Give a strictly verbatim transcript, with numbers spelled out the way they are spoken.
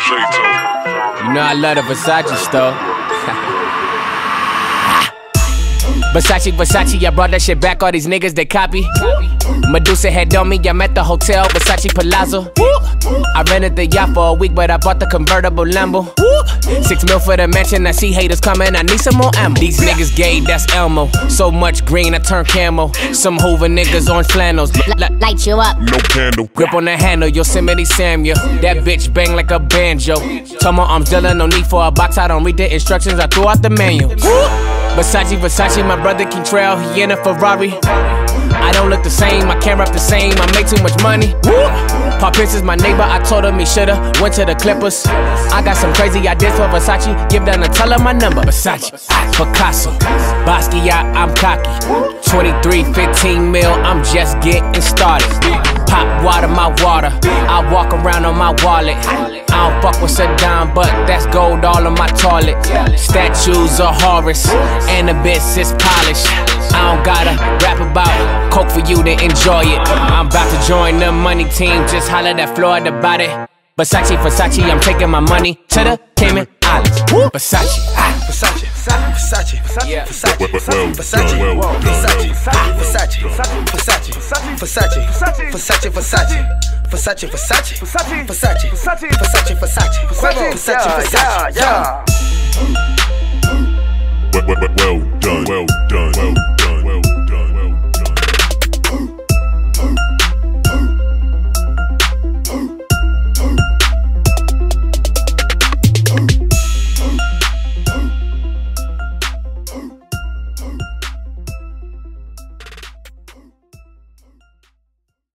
You know I love the Versace store. Versace, Versace, I brought that shit back, all these niggas they copy. Medusa head on me, I'm at the hotel, Versace Palazzo. I rented the yacht for a week, but I bought the convertible Lambo. Six mil for the mansion, I see haters coming, I need some more ammo. These niggas gay, that's Elmo. So much green, I turn camo. Some Hoover niggas on flannels. Light you up. No candle. Grip on the handle, Yosemite Samuel. That bitch bang like a banjo. Tell my arms Dylan, no need for a box, I don't read the instructions, I threw out the manual. Versace, Versace, my brother King Trail, he in a Ferrari. I don't look the same, I can't rap the same, I make too much money. Pop Prince is my neighbor, I told him he shoulda went to the Clippers. I got some crazy ideas for Versace, give them and tell him my number. Versace, Picasso, Basquiat, I'm cocky. twenty-three, fifteen mil, I'm just getting started. Pop water, my water, I walk around on my wallet. I don't fuck with Saddam, but that's gold all on my toilet. Statues of Horace, and the bitch is polished. I don't gotta rap about coke for you to enjoy it. I'm about to join the money team, just holler that Floyd about it. Versace, Versace, I'm taking my money to the Cayman Islands. Versace, ah. Versace, Versace, Versace, Yeah. Versace, Well, Versace, well Versace, done, well done, Versace, well Versace, done. Versace, Versace, Versace, Versace, Versace, Versace, Versace, Versace, Versace, Versace, Versace, Versace, yeah. Well, well, well done, well done, well done.